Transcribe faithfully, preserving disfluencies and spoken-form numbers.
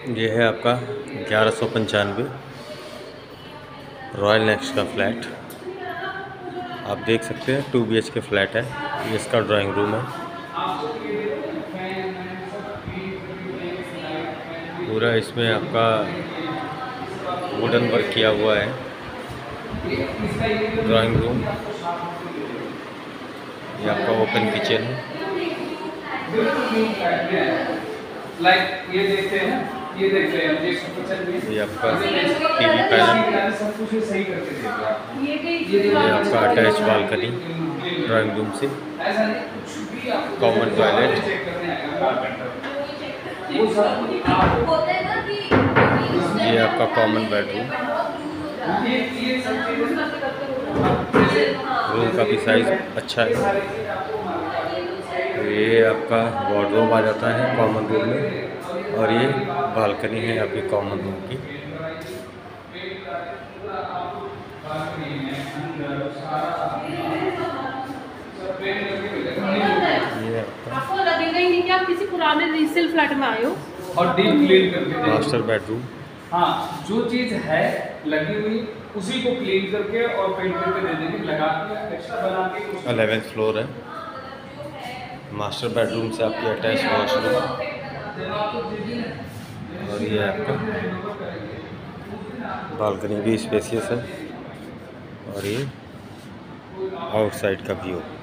ये है आपका ग्यारह सौ पंचानवे रॉयल नेक्स्ट का फ्लैट। आप देख सकते हैं two B H K flat है। ये इसका ड्राइंग रूम है। पूरा इसमें आपका वुडन वर्क किया हुआ है। ड्राइंग रूम, ये आपका ओपन किचन है। लाइक ये देखते हैं, ये देखते हैं, ये आपका टीवी पैनल, सब कुछ सही करके देगा। ये आपका अटैच बालकनी ड्राइंग रूम से, कॉमन टॉयलेट, ये आपका कॉमन बेडरूम। रूम का भी साइज अच्छा है। ये आपका वार्डरोब आ जाता है कॉमन रूम में, और ये बालकनी है आपकी कॉमन रूम की। ये आपका आपको लगेगा ही नहीं कि आप किसी पुराने रीसेल फ्लैट में आए हो। और डीप क्लीन करके मास्टर बेडरूम। हाँ, जो चीज़ है लगी हुई उसी को क्लीन करके और पेंट करके दे देंगे, लगा के एक्स्ट्रा बना के। अलेवेंथ फ्लोर है। मास्टर बेडरूम से आपकी अटैच वॉशरूम, और ये आपका बालकनी भी स्पेसियस है, और ये आउटसाइड का व्यू।